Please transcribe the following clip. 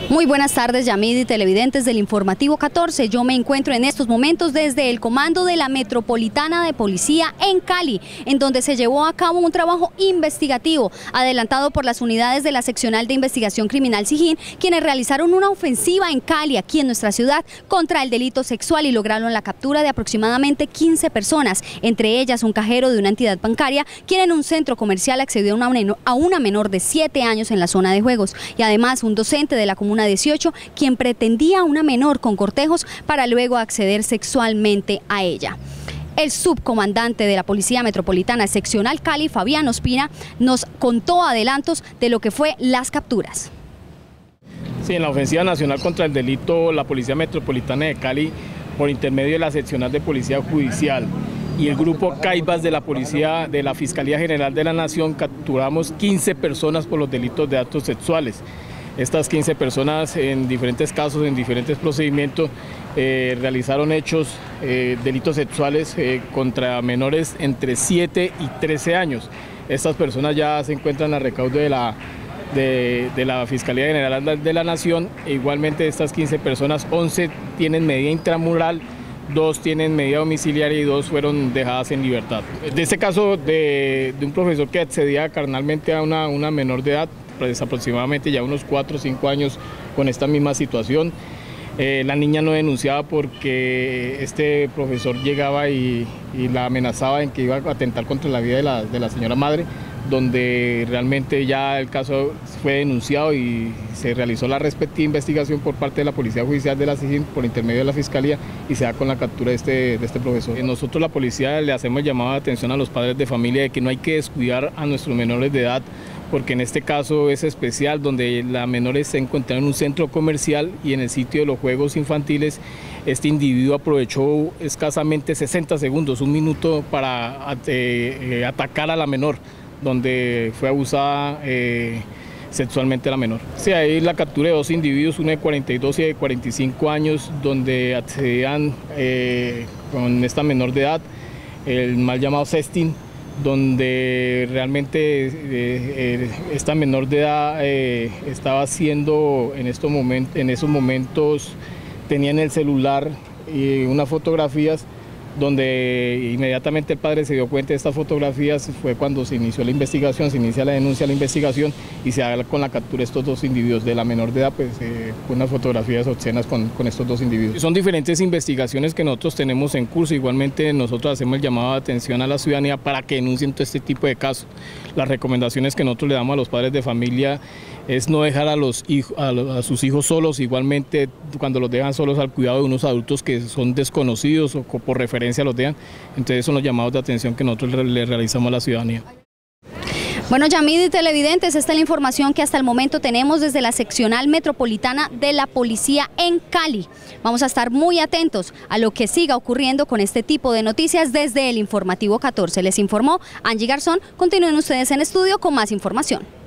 Muy buenas tardes, Yamid y televidentes del Informativo 14. Yo me encuentro en estos momentos desde el comando de la Metropolitana de Policía en Cali, en donde se llevó a cabo un trabajo investigativo adelantado por las unidades de la Seccional de Investigación Criminal Sijín, quienes realizaron una ofensiva en Cali, aquí en nuestra ciudad, contra el delito sexual y lograron la captura de aproximadamente 15 personas, entre ellas un cajero de una entidad bancaria, quien en un centro comercial accedió a una menor de 7 años en la zona de juegos, y además un docente de la comuna 18, quien pretendía a una menor con cortejos para luego acceder sexualmente a ella. El subcomandante de la Policía Metropolitana Seccional Cali, Fabián Ospina, nos contó adelantos de lo que fue las capturas. Sí, en la ofensiva nacional contra el delito, la Policía Metropolitana de Cali, por intermedio de la Seccional de Policía Judicial y el grupo Caibas de la Policía de la Fiscalía General de la Nación, capturamos 15 personas por los delitos de actos sexuales. Estas 15 personas en diferentes casos, en diferentes procedimientos, realizaron hechos, delitos sexuales contra menores entre 7 y 13 años. Estas personas ya se encuentran a recaudo de la Fiscalía General de la Nación. E igualmente estas 15 personas, 11 tienen medida intramural, 2 tienen medida domiciliaria y 2 fueron dejadas en libertad. De este caso de un profesor que accedía carnalmente a una menor de edad, pues aproximadamente ya unos 4 o 5 años con esta misma situación. La niña no denunciaba porque este profesor llegaba y la amenazaba en que iba a atentar contra la vida de la señora madre, donde realmente ya el caso fue denunciado y se realizó la respectiva investigación por parte de la Policía Judicial de la Sijín por intermedio de la Fiscalía y se da con la captura de este profesor. Nosotros, la policía, le hacemos llamado de atención a los padres de familia de que no hay que descuidar a nuestros menores de edad, porque en este caso es especial, donde la menor se encuentra en un centro comercial y en el sitio de los juegos infantiles este individuo aprovechó escasamente 60 segundos, un minuto para atacar a la menor, donde fue abusada sexualmente la menor. Sí, ahí la captura de 2 individuos, uno de 42 y de 45 años, donde accedían con esta menor de edad, el mal llamado sexting, donde realmente esta menor de edad estaba haciendo en esos momentos tenía en el celular unas fotografías donde inmediatamente el padre se dio cuenta de estas fotografías. Fue cuando se inició la investigación, se inicia la denuncia, la investigación y se da con la captura de estos 2 individuos. De la menor de edad, pues unas fotografías obscenas con estos 2 individuos. Son diferentes investigaciones que nosotros tenemos en curso. Igualmente nosotros hacemos el llamado de atención a la ciudadanía para que denuncien todo este tipo de casos. Las recomendaciones que nosotros le damos a los padres de familia es no dejar a sus hijos solos, igualmente cuando los dejan solos al cuidado de unos adultos que son desconocidos o por referencia los dejan. Entonces son los llamados de atención que nosotros le realizamos a la ciudadanía. Bueno, Yamid y televidentes, esta es la información que hasta el momento tenemos desde la Seccional Metropolitana de la Policía en Cali. Vamos a estar muy atentos a lo que siga ocurriendo con este tipo de noticias desde el Informativo 14. Les informó Angie Garzón. Continúen ustedes en estudio con más información.